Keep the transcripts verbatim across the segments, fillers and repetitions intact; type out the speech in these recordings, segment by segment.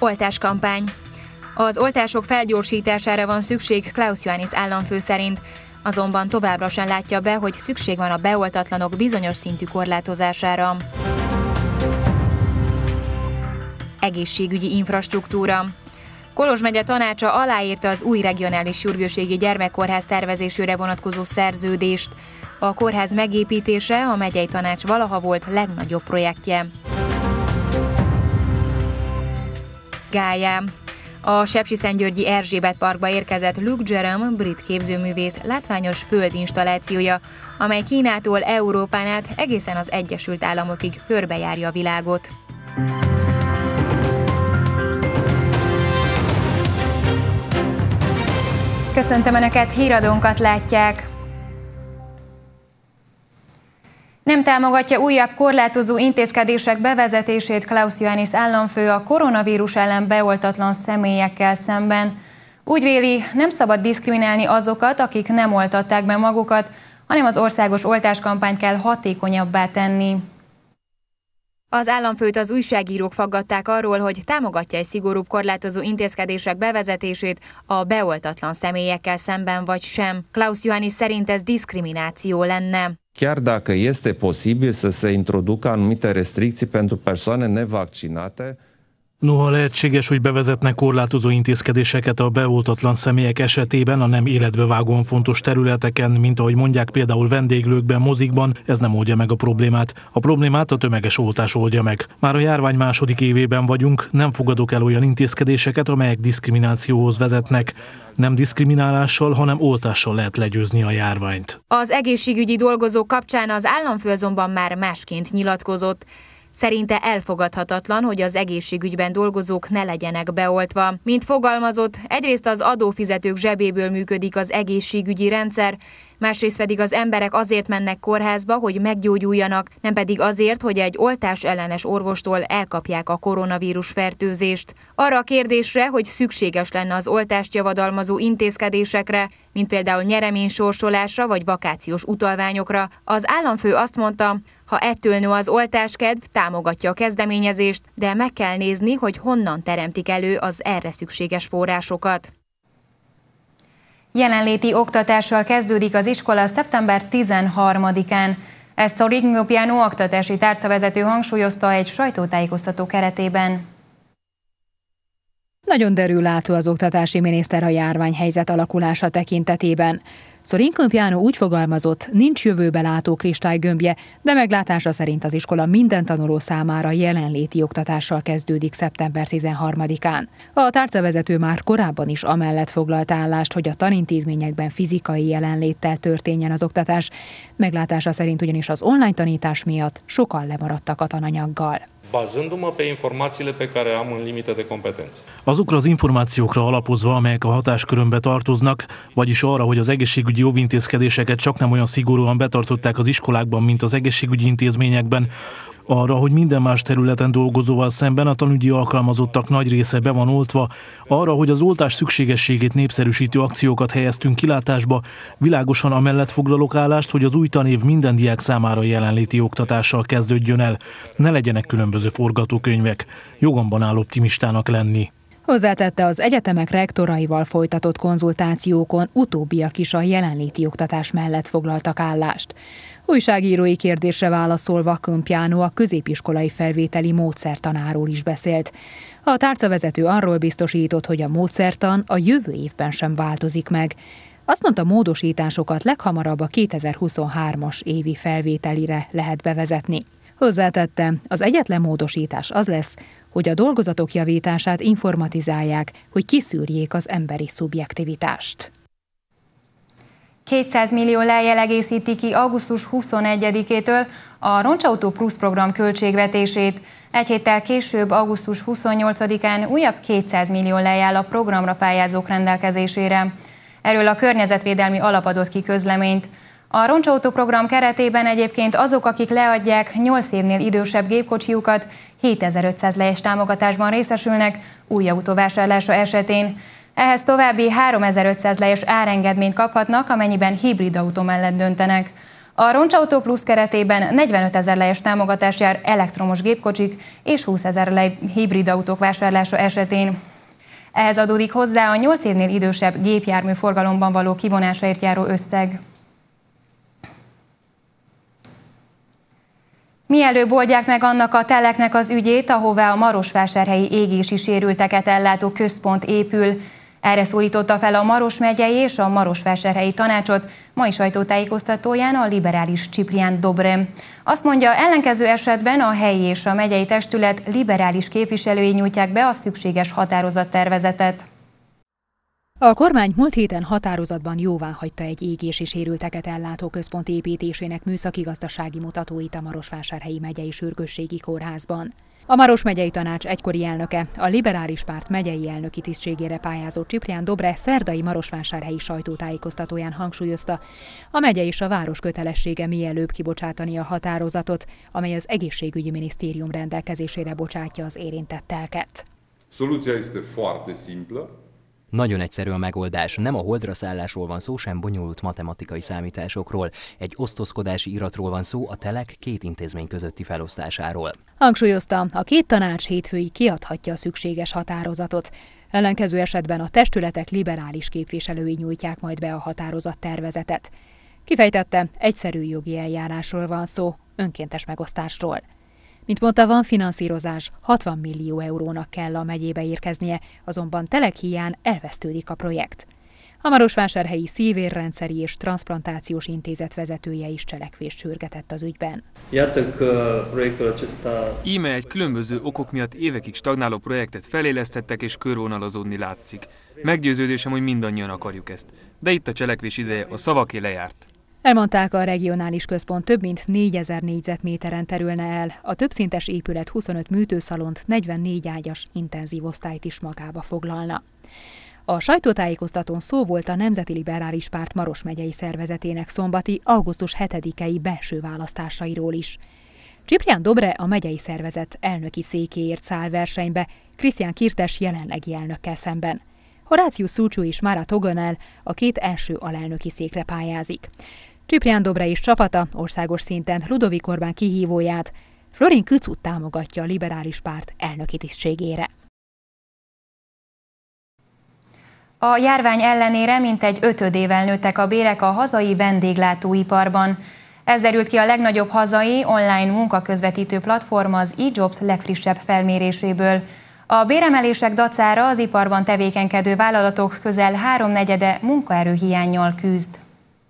Oltáskampány. Az oltások felgyorsítására van szükség Klaus Iohannis államfő szerint, azonban továbbra sem látja be, hogy szükség van a beoltatlanok bizonyos szintű korlátozására. Egészségügyi infrastruktúra. Kolozs megye tanácsa aláírta az új regionális sürgősségi gyermekkórház tervezésére vonatkozó szerződést. A kórház megépítése a megyei tanács valaha volt legnagyobb projektje. Gályá. A Sepsiszentgyörgyi Erzsébet Parkba érkezett Luke Jerome, brit képzőművész látványos földinstallációja, amely Kínától Európán át egészen az Egyesült Államokig körbejárja a világot. Köszöntöm Önöket, híradónkat látják! Nem támogatja újabb korlátozó intézkedések bevezetését Klaus Iohannis államfő a koronavírus ellen beoltatlan személyekkel szemben. Úgy véli, nem szabad diszkriminálni azokat, akik nem oltatták be magukat, hanem az országos oltáskampányt kell hatékonyabbá tenni. Az államfőt az újságírók faggatták arról, hogy támogatja egy szigorúbb korlátozó intézkedések bevezetését a beoltatlan személyekkel szemben vagy sem. Klaus Iohannis szerint ez diszkrimináció lenne. Chiar dacă este posibil să se introducă anumite restricții pentru persoane nevaccinate, noha lehetséges, hogy bevezetnek korlátozó intézkedéseket a beoltatlan személyek esetében a nem életbevágóan fontos területeken, mint ahogy mondják például vendéglőkben, mozikban, ez nem oldja meg a problémát. A problémát a tömeges oltás oldja meg. Már a járvány második évében vagyunk, nem fogadok el olyan intézkedéseket, amelyek diszkriminációhoz vezetnek. Nem diszkriminálással, hanem oltással lehet legyőzni a járványt. Az egészségügyi dolgozók kapcsán az államfő azonban már másként nyilatkozott. Szerinte elfogadhatatlan, hogy az egészségügyben dolgozók ne legyenek beoltva. Mint fogalmazott, egyrészt az adófizetők zsebéből működik az egészségügyi rendszer, másrészt pedig az emberek azért mennek kórházba, hogy meggyógyuljanak, nem pedig azért, hogy egy oltás ellenes orvostól elkapják a koronavírus fertőzést. Arra a kérdésre, hogy szükséges lenne az oltást javadalmazó intézkedésekre, mint például nyereménysorsolásra vagy vakációs utalványokra, az államfő azt mondta, ha ettől nő az oltáskedv, támogatja a kezdeményezést, de meg kell nézni, hogy honnan teremtik elő az erre szükséges forrásokat. Jelenléti oktatással kezdődik az iskola szeptember tizenharmadikán. Ezt a Rigno oktatási tárcavezető hangsúlyozta egy sajtótájékoztató keretében. Nagyon derülátó az oktatási miniszter a járványhelyzet alakulása tekintetében. Sorin úgy fogalmazott, nincs jövőbe látó kristálygömbje, de meglátása szerint az iskola minden tanuló számára jelenléti oktatással kezdődik szeptember tizenharmadikán. A tárcavezető már korábban is amellett foglalt állást, hogy a tanintézményekben fizikai jelenléttel történjen az oktatás. Meglátása szerint ugyanis az online tanítás miatt sokan lemaradtak a tananyaggal. Bazându-mă pe informațiile pe care am în limite de competență. Azokra az információkra alapozva, amelyek a hatáskörömbe tartoznak, vagyis arra, hogy az egészségügyi óvintézkedéseket csak nem olyan szigorúan betartották az iskolákban, mint az egészségügyi intézményekben, arra, hogy minden más területen dolgozóval szemben a tanügyi alkalmazottak nagy része be van oltva, arra, hogy az oltás szükségességét népszerűsítő akciókat helyeztünk kilátásba, világosan amellett foglalok állást, hogy az új tanév minden diák számára jelenléti oktatással kezdődjön el. Ne legyenek különböző forgatókönyvek. Jogomban áll optimistának lenni. Hozzátette, az egyetemek rektoraival folytatott konzultációkon utóbbiak is a jelenléti oktatás mellett foglaltak állást. Újságírói kérdésre válaszolva Campiano a középiskolai felvételi módszertanáról is beszélt. A tárcavezető arról biztosított, hogy a módszertan a jövő évben sem változik meg. Azt mondta, módosításokat leghamarabb a kétezer-huszonhármas évi felvételire lehet bevezetni. Hozzátette, az egyetlen módosítás az lesz, hogy a dolgozatok javítását informatizálják, hogy kiszűrjék az emberi szubjektivitást. kétszáz millió lejjel egészíti ki augusztus huszonegyedikétől a Roncsautó Plusz program költségvetését. Egy héttel később, augusztus huszonnyolcadikán újabb kétszáz millió lej áll a programra pályázók rendelkezésére. Erről a Környezetvédelmi Alap adott ki közleményt. A Roncsautó program keretében egyébként azok, akik leadják nyolc évnél idősebb gépkocsijukat, hétezer-ötszáz lejes támogatásban részesülnek új autó vásárlása esetén. Ehhez további háromezer-ötszáz lejes árengedményt kaphatnak, amennyiben hibrid autó mellett döntenek. A Roncsautó Plusz keretében negyvenöt ezer lejes támogatás jár elektromos gépkocsik és húsz ezer lej hibrid autók vásárlása esetén. Ehhez adódik hozzá a nyolc évnél idősebb gépjármű forgalomban való kivonásáért járó összeg. Mielőbb oldják meg annak a teleknek az ügyét, ahová a marosvásárhelyi égési sérülteket ellátó központ épül. Erre szólította fel a Maros megyei és a Marosvásárhelyi tanácsot mai sajtótájékoztatóján a liberális Ciprián Dobre. Azt mondja, ellenkező esetben a helyi és a megyei testület liberális képviselői nyújtják be a szükséges határozattervezetet. A kormány múlt héten határozatban jóváhagyta egy égési sérülteket ellátó központ építésének műszaki-gazdasági mutatóit a Marosvásárhelyi megyei sürgősségi kórházban. A Maros megyei tanács egykori elnöke, a liberális párt megyei elnöki tisztségére pályázó Ciprián Dobre szerdai marosvásárhelyi sajtótájékoztatóján hangsúlyozta, a megye és a város kötelessége mielőbb kibocsátani a határozatot, amely az egészségügyi minisztérium rendelkezésére bocsátja az érintett telket. Soluția este foarte simplă. Nagyon egyszerű a megoldás, nem a holdra szállásról van szó, sem bonyolult matematikai számításokról. Egy osztozkodási iratról van szó, a telek két intézmény közötti felosztásáról. Hangsúlyozta, a két tanács hétfőig kiadhatja a szükséges határozatot. Ellenkező esetben a testületek liberális képviselői nyújtják majd be a határozattervezetet. Kifejtette, egyszerű jogi eljárásról van szó, önkéntes megosztásról. Mint mondta, van finanszírozás, hatvan millió eurónak kell a megyébe érkeznie, azonban telek hiány elvesztődik a projekt. A Marosvásárhelyi Szívérrendszeri és Transplantációs Intézet vezetője is cselekvést sürgetett az ügyben. Íme egy különböző okok miatt évekig stagnáló projektet felélesztettek és körvonalazódni látszik. Meggyőződésem, hogy mindannyian akarjuk ezt. De itt a cselekvés ideje, a szavaké lejárt. Elmondták, a regionális központ több mint négyezer négyzetméteren terülne el, a többszintes épület huszonöt műtőszalont, negyvennégy ágyas intenzív osztályt is magába foglalna. A sajtótájékoztatón szó volt a Nemzeti Liberális Párt Maros megyei szervezetének szombati, augusztus hetedikei belső választásairól is. Ciprián Dobre a megyei szervezet elnöki székéért száll versenybe, Krisztián Kirtes jelenlegi elnökkel szemben. Horácius Szúcsú és Mára Togonel a két első alelnöki székre pályázik. Ciprián Dobre és csapata országos szinten Ludovik Orbán kihívóját, Florin Kücut támogatja a liberális párt elnöki tisztségére. A járvány ellenére mintegy ötödével nőttek a bérek a hazai vendéglátóiparban. Ez derült ki a legnagyobb hazai online munkaközvetítő platform az eJobs legfrissebb felméréséből. A béremelések dacára az iparban tevékenykedő vállalatok közel háromnegyede munkaerőhiánnyal küzd.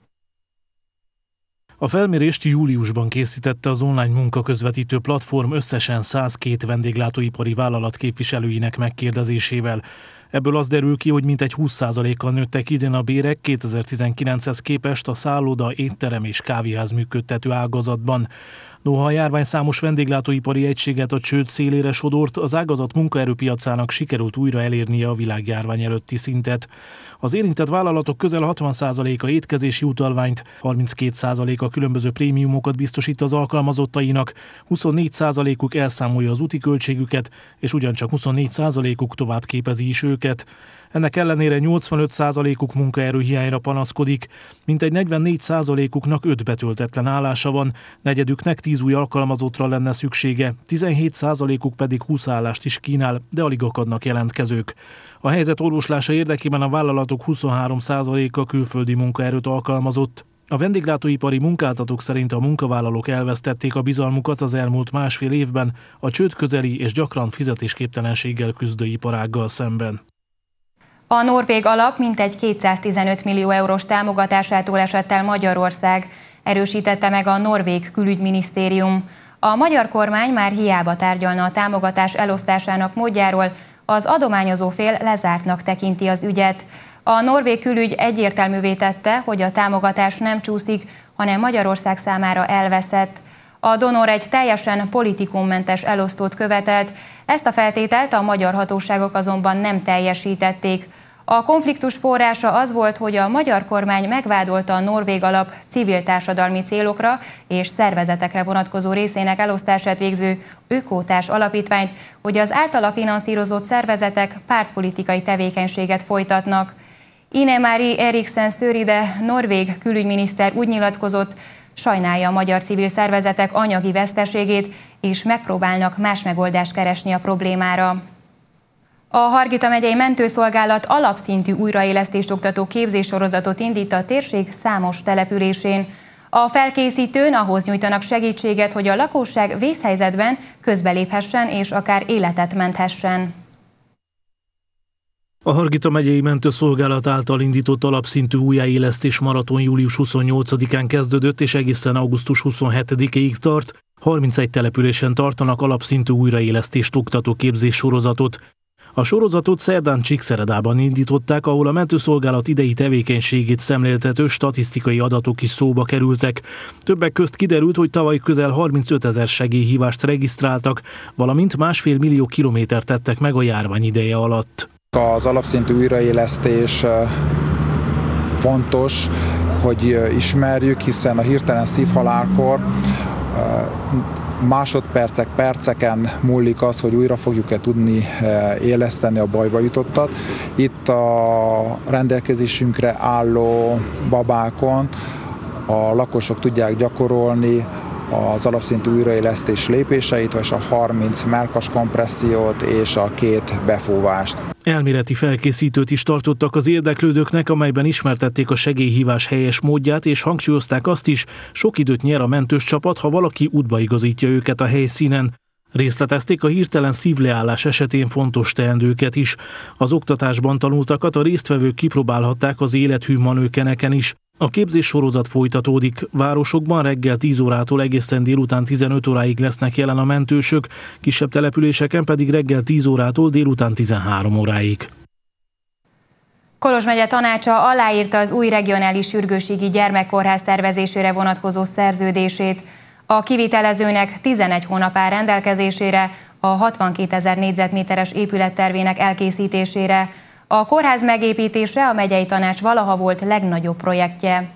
A felmérést júliusban készítette az online munkaközvetítő platform összesen százkettő vendéglátóipari vállalat képviselőinek megkérdezésével. Ebből az derül ki, hogy mintegy húsz százalékkal nőttek idén a bérek kétezer-tizenkilenchez képest a szálloda, étterem és kávéház működtető ágazatban. Noha a járvány számos vendéglátóipari egységet a csőd szélére sodort, az ágazat munkaerőpiacának sikerült újra elérnie a világjárvány előtti szintet. Az érintett vállalatok közel hatvan százaléka étkezési utalványt, harminckét százaléka különböző prémiumokat biztosít az alkalmazottainak, huszonnégy százalékuk elszámolja az úti költségüket, és ugyancsak huszonnégy százalékuk tovább képezi is őket. Ennek ellenére nyolcvanöt százalékuk munkaerőhiányra panaszkodik, mintegy negyvennégy százalékuknak öt betöltetlen állása van, negyedüknek tíz új alkalmazottra lenne szüksége, tizenhét százalékuk pedig húsz állást is kínál, de alig akadnak jelentkezők. A helyzet orvoslása érdekében a vállalatok huszonhárom százaléka külföldi munkaerőt alkalmazott. A vendéglátóipari munkáltatók szerint a munkavállalók elvesztették a bizalmukat az elmúlt másfél évben a csőd közeli és gyakran fizetésképtelenséggel küzdő iparággal szemben. A norvég alap mintegy kétszáztizenöt millió eurós támogatásától esett el Magyarország, erősítette meg a norvég külügyminisztérium. A magyar kormány már hiába tárgyalna a támogatás elosztásának módjáról, az adományozó fél lezártnak tekinti az ügyet. A norvég külügy egyértelművé tette, hogy a támogatás nem csúszik, hanem Magyarország számára elveszett. A donor egy teljesen politikummentes elosztót követelt, ezt a feltételt a magyar hatóságok azonban nem teljesítették. A konfliktus forrása az volt, hogy a magyar kormány megvádolta a norvég alap civil társadalmi célokra és szervezetekre vonatkozó részének elosztását végző Ökótárs alapítványt, hogy az általa finanszírozott szervezetek pártpolitikai tevékenységet folytatnak. Ine Marie Eriksen Søreide norvég külügyminiszter úgy nyilatkozott, sajnálja a magyar civil szervezetek anyagi veszteségét, és megpróbálnak más megoldást keresni a problémára. A Hargita megyei mentőszolgálat alapszintű újraélesztést oktató képzéssorozatot indít a térség számos településén. A felkészítőn ahhoz nyújtanak segítséget, hogy a lakosság vészhelyzetben közbeléphessen és akár életet menthessen. A Hargita megyei mentőszolgálat által indított alapszintű újjáélesztés maraton július huszonnyolcadikán kezdődött és egészen augusztus huszonhetedikéig tart. harmincegy településen tartanak alapszintű újraélesztést oktató képzéssorozatot. A sorozatot szerdán Csíkszeredában indították, ahol a mentőszolgálat idei tevékenységét szemléltető statisztikai adatok is szóba kerültek. Többek közt kiderült, hogy tavaly közel harmincötezer segélyhívást regisztráltak, valamint másfél millió kilométert tettek meg a járvány ideje alatt. Az alapszintű újraélesztés fontos, hogy ismerjük, hiszen a hirtelen szívhalálkor másodpercek, perceken múlik az, hogy újra fogjuk-e tudni éleszteni a bajba jutottat. Itt a rendelkezésünkre álló babákon a lakosok tudják gyakorolni az alapszintű újraélesztés lépéseit, vagy a harminc mellkas kompressziót és a két befúvást. Elméleti felkészítőt is tartottak az érdeklődőknek, amelyben ismertették a segélyhívás helyes módját, és hangsúlyozták azt is, sok időt nyer a mentős csapat, ha valaki útba igazítja őket a helyszínen. Részletezték a hirtelen szívleállás esetén fontos teendőket is. Az oktatásban tanultakat a résztvevők kipróbálhatták az élethű manőkeneken is. A képzés sorozat folytatódik. Városokban reggel tíz órától egészen délután tizenöt óráig lesznek jelen a mentősök, kisebb településeken pedig reggel tíz órától délután tizenhárom óráig. Kolozs megye tanácsa aláírta az új regionális sürgősségi gyermekkórház tervezésére vonatkozó szerződését. A kivitelezőnek tizenegy hónap áll rendelkezésére a hatvankétezer négyzetméteres épülettervének elkészítésére. A kórház megépítése a megyei tanács valaha volt legnagyobb projektje.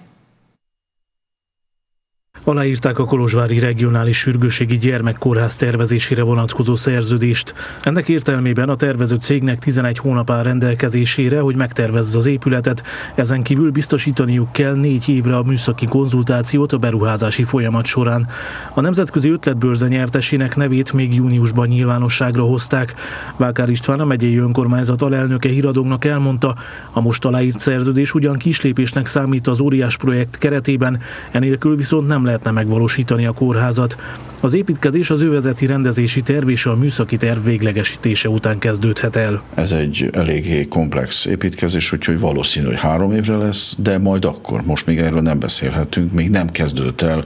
Aláírták a kolozsvári regionális sürgősségi gyermekkórház tervezésére vonatkozó szerződést. Ennek értelmében a tervező cégnek tizenegy hónap áll rendelkezésére, hogy megtervezze az épületet. Ezen kívül biztosítaniuk kell négy évre a műszaki konzultációt a beruházási folyamat során. A Nemzetközi Ötletbörze nyertesének nevét még júniusban nyilvánosságra hozták. Vákár István, a megyei önkormányzat alelnöke híradónak elmondta, a most aláírt szerződés ugyan kislépésnek számít az óriás projekt keretében, enélkül viszont nem lehetne megvalósítani a kórházat. Az építkezés az övezeti rendezési terv és a műszaki terv véglegesítése után kezdődhet el. Ez egy eléggé komplex építkezés, úgyhogy valószínű, hogy három évre lesz, de majd akkor, most még erről nem beszélhetünk, még nem kezdődött el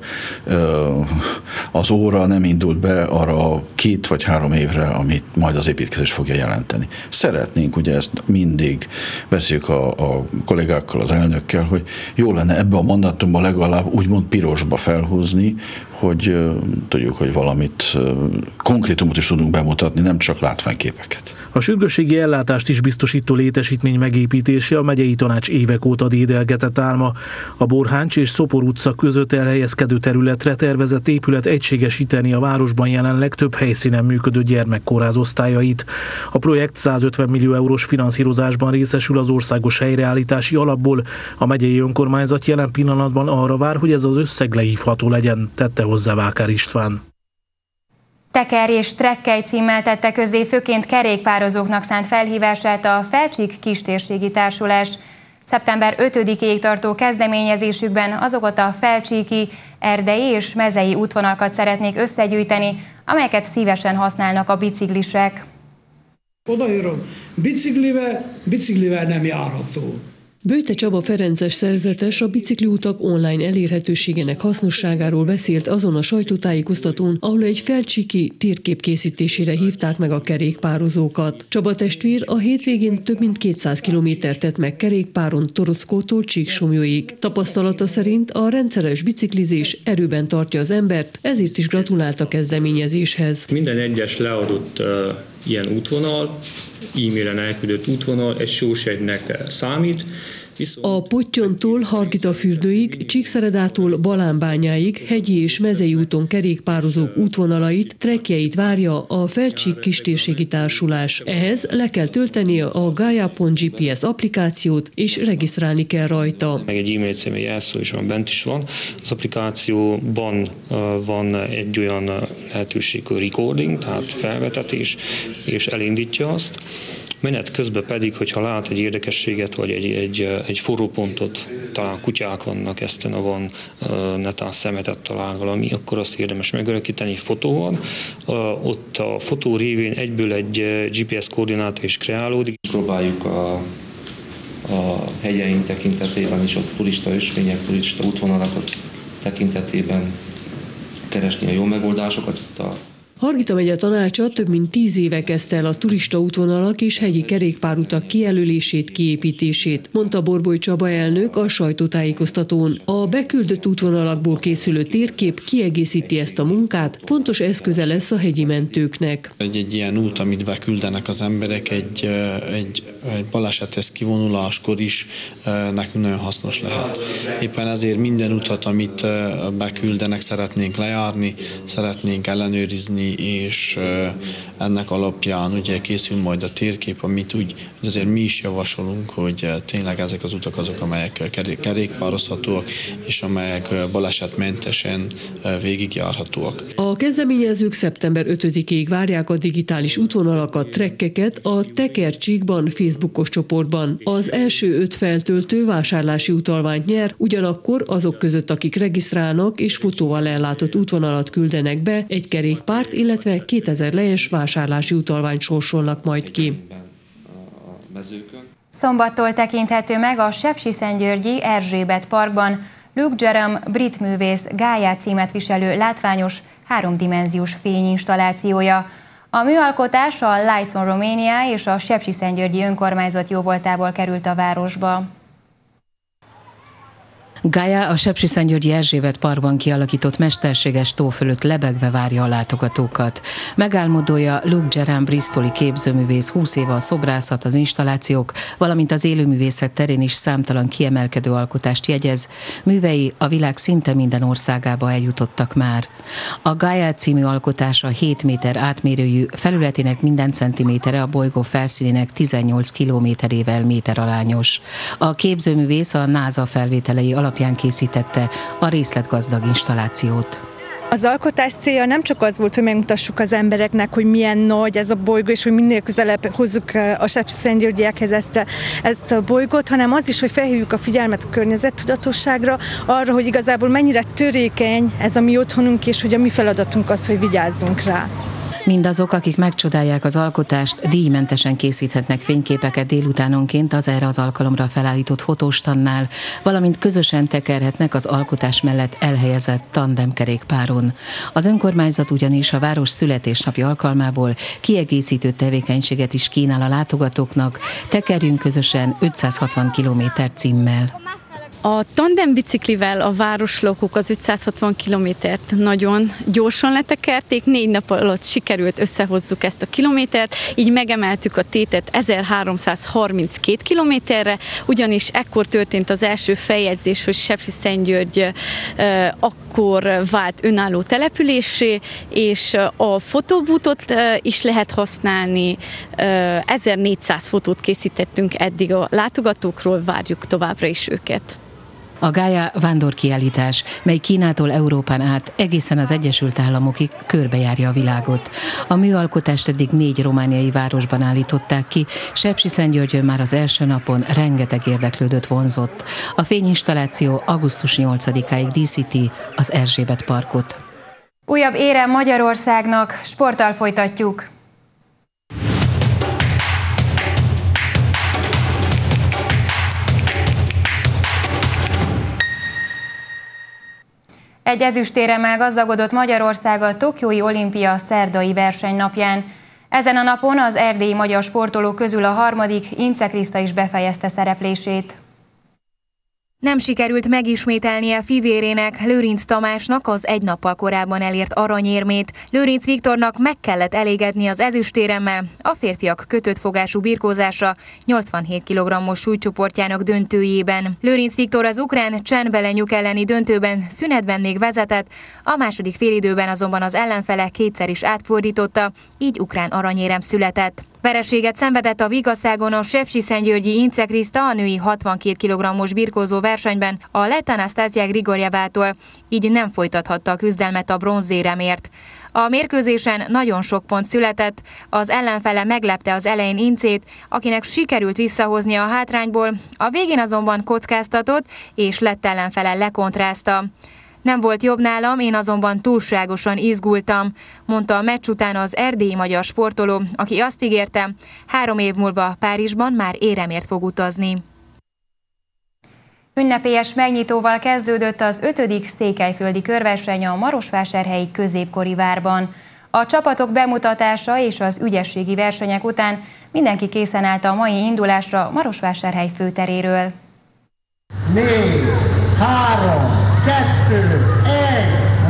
az óra, nem indult be arra a két vagy három évre, amit majd az építkezés fogja jelenteni. Szeretnénk, ugye ezt mindig beszéljük a, a kollégákkal, az elnökkel, hogy jó lenne ebbe a mandátumban legalább úgymond pirosba felhúzni, hogy tudjuk, hogy valamit, konkrétumot is tudunk bemutatni, nem csak látványképeket. A sürgősségi ellátást is biztosító létesítmény megépítése a megyei tanács évek óta dédelgetett álma. A Borháncs és Szopor utca között elhelyezkedő területre tervezett épület egységesíteni a városban jelenleg több helyszínen működő gyermekkórház osztályait. A projekt százötven millió eurós finanszírozásban részesül az országos helyreállítási alapból. A megyei önkormányzat jelen pillanatban arra vár, hogy ez az összeg lehívható legyen, tette hozzá Vákár István. Teker és trekkely címmel tette közzé főként kerékpározóknak szánt felhívását a Felcsik Kistérségi Társulás. szeptember ötödikéig tartó kezdeményezésükben azokat a felcsíki, erdei és mezei útvonalakat szeretnék összegyűjteni, amelyeket szívesen használnak a biciklisek. Odaírom, biciklivel, biciklivel nem járható. Böjte Csaba ferences szerzetes a bicikliutak online elérhetőségének hasznosságáról beszélt azon a sajtótájékoztatón, ahol egy felcsiki térkép készítésére hívták meg a kerékpározókat. Csaba testvér a hétvégén több mint kétszáz kilométert tett meg kerékpáron Torockótól Csíksomlyóig. Tapasztalata szerint a rendszeres biciklizés erőben tartja az embert, ezért is gratulált a kezdeményezéshez. Minden egyes leadott uh, ilyen útvonal, e-mailen elküldött útvonal egy sósegynek számít, A Pottyontól Hargitafürdőig, Csíkszeredától Balánbányáig hegyi és mezei úton kerékpározók útvonalait, trekkjeit várja a Feldsík Kistérségi Társulás. Ehhez le kell töltenie a gaia pont gé pé es applikációt, és regisztrálni kell rajta. Meg egy e-mail cím, egy jelszó is van, bent is van. Az applikációban van egy olyan lehetőség, hogy recording, tehát felvetetés, és elindítja azt. Menet közben pedig, hogyha lát egy érdekességet, vagy egy, egy, egy forró pontot, talán kutyák vannak, ezten van, netán szemetet talál valami, akkor azt érdemes megörökíteni fotóval. Ott a fotó révén egyből egy gé pé es koordináta is kreálódik. Próbáljuk a, a hegyeink tekintetében és a turista ösvények, turista útvonalakat tekintetében keresni a jó megoldásokat. Itt a Hargita megye tanácsa több mint tíz éve kezdte el a turista útvonalak és hegyi kerékpárutak kijelölését, kiépítését, mondta Borboly Csaba elnök a sajtótájékoztatón. A beküldött útvonalakból készülő térkép kiegészíti ezt a munkát, fontos eszköze lesz a hegyi mentőknek. Egy, egy ilyen út, amit beküldenek az emberek, egy, egy, egy balesethez kivonuláskor is nekünk nagyon hasznos lehet. Éppen ezért minden utat, amit beküldenek, szeretnénk lejárni, szeretnénk ellenőrizni, és ennek alapján ugye készül majd a térkép, amit úgy azért mi is javasolunk, hogy tényleg ezek az utak azok, amelyek kerékpározhatóak, és amelyek balesetmentesen végigjárhatóak. A kezdeményezők szeptember ötödikéig várják a digitális útvonalakat, trekkeket a Tekercsíkban Facebookos csoportban. Az első öt feltöltő vásárlási utalványt nyer, ugyanakkor azok között, akik regisztrálnak és fotóval ellátott útvonalat küldenek be, egy kerékpárt, illetve kétezer lejes vásárlási utalványt sorsolnak majd ki. Szombattól tekinthető meg a sepsiszentgyörgyi Erzsébet Parkban Luke Jerome brit művész Gaia címet viselő látványos, háromdimenziós fényinstallációja. A műalkotás a Lights on Romania és a sepsiszentgyörgyi önkormányzat jóvoltából került a városba. Gaia a sepsiszentgyörgyi Erzsébet Parkban kialakított mesterséges tó fölött lebegve várja a látogatókat. Megálmodója Luke Jerome bristoli képzőművész húsz éve a szobrászat, az installációk, valamint az élőművészet terén is számtalan kiemelkedő alkotást jegyez. Művei a világ szinte minden országába eljutottak már. A Gaia című alkotása hét méter átmérőjű, felületének minden centimétere a bolygó felszínének tizennyolc kilométerével méterarányos. A képzőművész a NASA felvételei alapján készítette a részletgazdag installációt. Az alkotás célja nem csak az volt, hogy megmutassuk az embereknek, hogy milyen nagy ez a bolygó, és hogy minél közelebb hozzuk a sepsiszentgyörgyiekhez ezt a, ezt a bolygót, hanem az is, hogy felhívjuk a figyelmet a környezettudatosságra, arra, hogy igazából mennyire törékeny ez a mi otthonunk, és hogy a mi feladatunk az, hogy vigyázzunk rá. Mindazok, akik megcsodálják az alkotást, díjmentesen készíthetnek fényképeket délutánonként az erre az alkalomra felállított fotóstannál, valamint közösen tekerhetnek az alkotás mellett elhelyezett tandemkerékpáron. Az önkormányzat ugyanis a város születésnapi alkalmából kiegészítő tevékenységet is kínál a látogatóknak. Tekerjünk közösen ötszázhatvan kilométer címmel. A tandembiciklivel a városlakók az ötszázhatvan kilométert nagyon gyorsan letekerték, négy nap alatt sikerült összehozzuk ezt a kilométert, így megemeltük a tétet ezerháromszázharminckét kilométerre, ugyanis ekkor történt az első feljegyzés, hogy Sepsiszentgyörgy akkor vált önálló településé, és a fotóbútot is lehet használni. ezernégyszáz fotót készítettünk eddig a látogatókról, várjuk továbbra is őket. A Gaia vándorkiállítás, mely Kínától Európán át egészen az Egyesült Államokig körbejárja a világot. A műalkotást eddig négy romániai városban állították ki, Sepsiszentgyörgyön már az első napon rengeteg érdeklődőt vonzott. A fényinstalláció augusztus nyolcadikáig díszíti az Erzsébet Parkot. Újabb ére Magyarországnak, sporttal folytatjuk. Egy ezüstéremmel gazdagodott Magyarország a Tokiói olimpia szerdai versenynapján. Ezen a napon az erdélyi magyar sportolók közül a harmadik, Ince Kriszta is befejezte szereplését. Nem sikerült megismételnie fivérének, Lőrinc Tamásnak az egy nappal korábban elért aranyérmét. Lőrinc Viktornak meg kellett elégedni az ezüstéremmel a férfiak kötött fogású birkózása nyolcvanhét kilogrammos súlycsoportjának döntőjében. Lőrinc Viktor az ukrán Csenbelenyuk elleni döntőben szünetben még vezetett, a második félidőben azonban az ellenfele kétszer is átfordította, így ukrán aranyérem született. Vereséget szenvedett a Vigaszágon a sepsiszentgyörgyi Ince Kriszta a női hatvankét kilogrammos birkózó versenyben a lett Anasztázia Grigorjevától, így nem folytathatta a küzdelmet a bronzéremért. A mérkőzésen nagyon sok pont született, az ellenfele meglepte az elején Incét, akinek sikerült visszahozni a hátrányból, a végén azonban kockáztatott, és lett ellenfele lekontrázta. Nem volt jobb nálam, én azonban túlságosan izgultam, mondta a meccs után az erdélyi magyar sportoló, aki azt ígérte, három év múlva Párizsban már éremért fog utazni. Ünnepélyes megnyitóval kezdődött az ötödik székelyföldi körverseny a marosvásárhelyi középkori várban. A csapatok bemutatása és az ügyességi versenyek után mindenki készen állt a mai indulásra Marosvásárhely főteréről. négy, három, kettő, egy,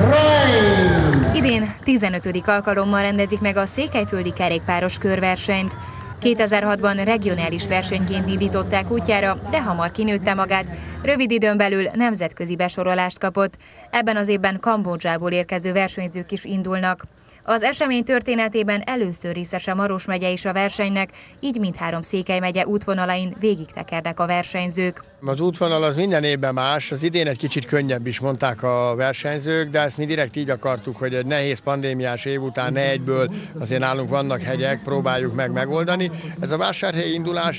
rajt! Idén tizenötödik alkalommal rendezik meg a székelyföldi kerékpáros körversenyt. kétezer-hatban regionális versenyként indították útjára, de hamar kinőtte magát, rövid időn belül nemzetközi besorolást kapott. Ebben az évben Kambodzsából érkező versenyzők is indulnak. Az esemény történetében először részese Maros megye is a versenynek, így mindhárom Székely megye útvonalain végig tekernek a versenyzők. Az útvonal az minden évben más, az idén egy kicsit könnyebb is, mondták a versenyzők, de ezt mi direkt így akartuk, hogy egy nehéz pandémiás év után ne egyből, azért nálunk vannak hegyek, próbáljuk meg megoldani. Ez a vásárhelyi indulás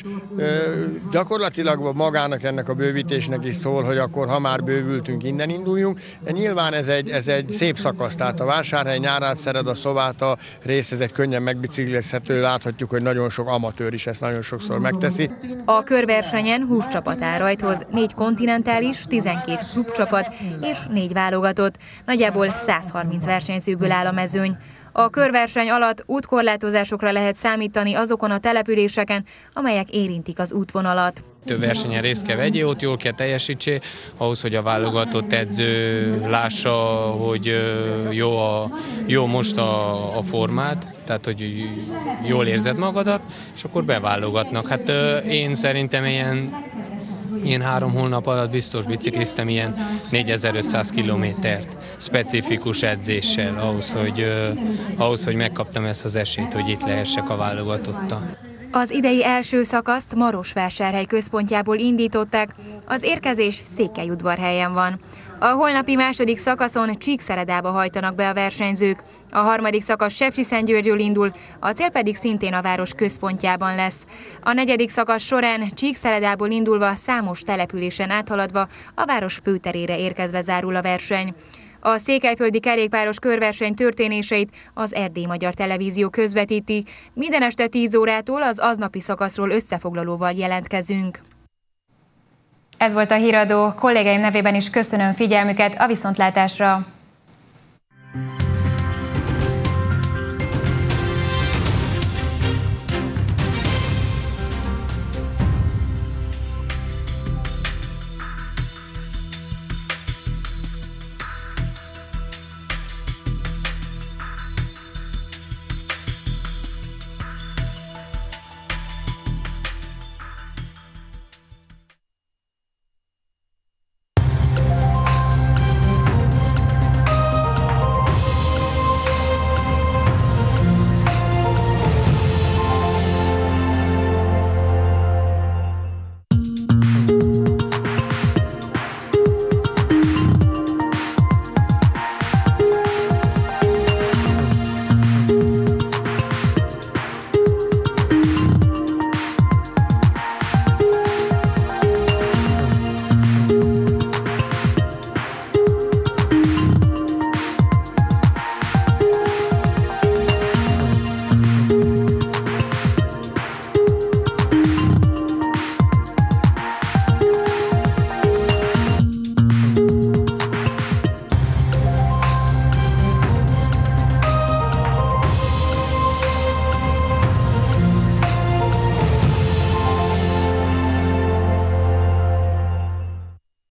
gyakorlatilag magának ennek a bővítésnek is szól, hogy akkor ha már bővültünk, innen induljunk, de nyilván ez egy, ez egy szép szakasz, tehát a vásárhely, Nyárádszered, a Szováta rész, ez egy könnyen megbiciklizhető, láthatjuk, hogy nagyon sok amatőr is ezt nagyon sokszor megteszi. A körversenyen húsz csapat áll rajthoz, négy kontinentális, tizenkét klubcsapat és négy válogatott, nagyjából százharminc versenyzőből áll a mezőny. A körverseny alatt útkorlátozásokra lehet számítani azokon a településeken, amelyek érintik az útvonalat. Több versenyen részt kell vegyél, ott jól kell teljesítsél, ahhoz, hogy a válogatott edző lássa, hogy jó, a, jó most a, a formát, tehát hogy jól érzed magadat, és akkor beválogatnak. Hát én szerintem ilyen, ilyen három hónap alatt biztos bicikliztem ilyen négyezer-ötszáz kilométert specifikus edzéssel, ahhoz hogy, ahhoz, hogy megkaptam ezt az esélyt, hogy itt lehessek a válogatottal. Az idei első szakaszt Marosvásárhely központjából indították, az érkezés Székelyudvarhelyen van. A holnapi második szakaszon Csíkszeredába hajtanak be a versenyzők, a harmadik szakasz Sepsiszentgyörgyről indul, a cél pedig szintén a város központjában lesz. A negyedik szakasz során Csíkszeredából indulva számos településen áthaladva a város főterére érkezve zárul a verseny. A székelyföldi kerékpáros körverseny történéseit az Erdély Magyar Televízió közvetíti. Minden este tíz órától az aznapi szakaszról összefoglalóval jelentkezünk. Ez volt a híradó, kollégáim nevében is köszönöm figyelmüket, a viszontlátásra!